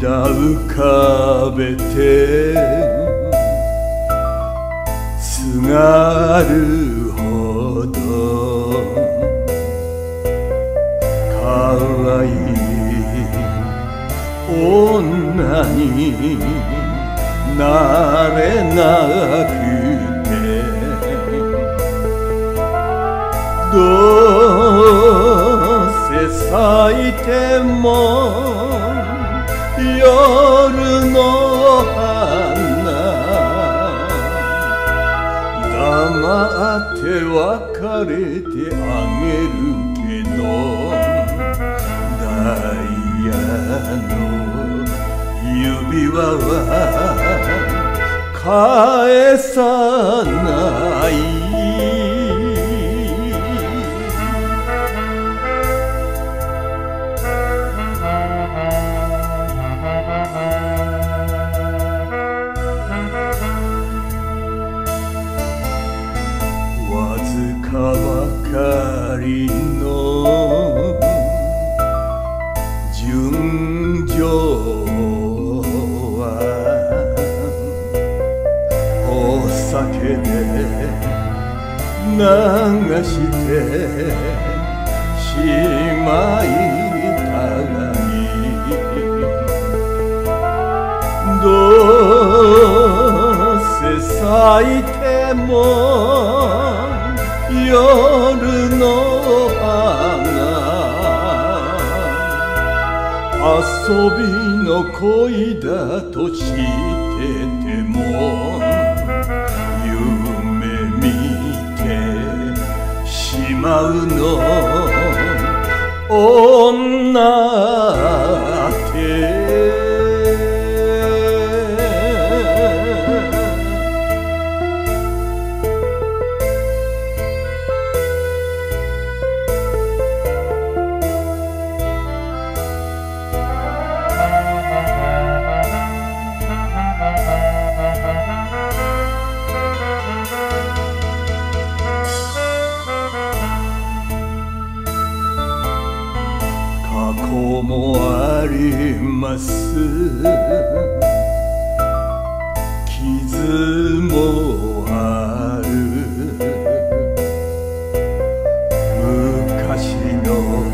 浮かべて津軽ほどかわいい女になれなくてどうせ咲いても夜の花黙って別れてあげるけどダイヤの指輪は返さないわずかばかりの純情はお酒で流してしまいたいどうせ咲いても夜の花遊びの恋だと知ってても夢見てしまうの女って過去もあります傷もある昔の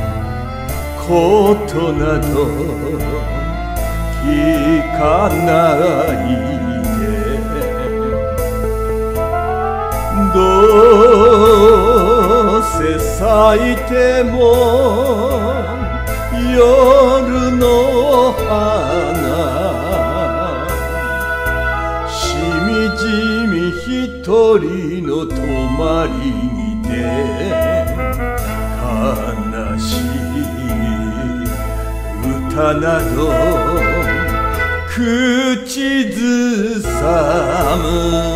ことなど聞かないでどうせ咲いても夜の花しみじみ一人の泊まりにて悲しい歌など口ずさむ